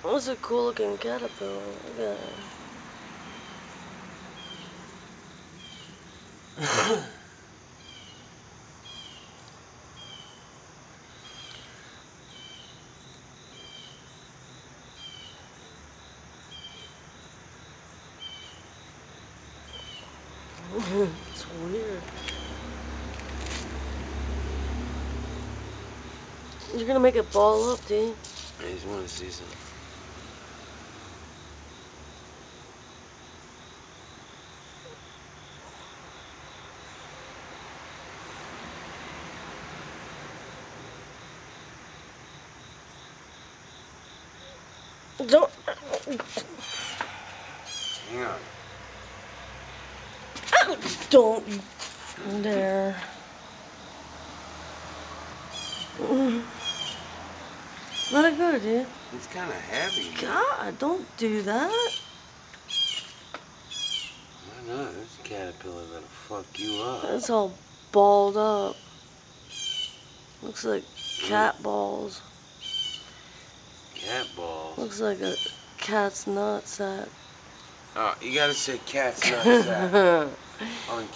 That's a cool looking caterpillar. Look at it. It's weird. You're gonna make it ball up, dude. I just want to see something. Don't. Hang on. Ow, don't you dare. Let it go, dude. It's kind of heavy. God, don't do that. I know, this caterpillar that'll fuck you up. It's all balled up. Looks like cat balls. Cat balls. Looks like a cat's nutsack. Oh, you gotta say cat's nutsack. On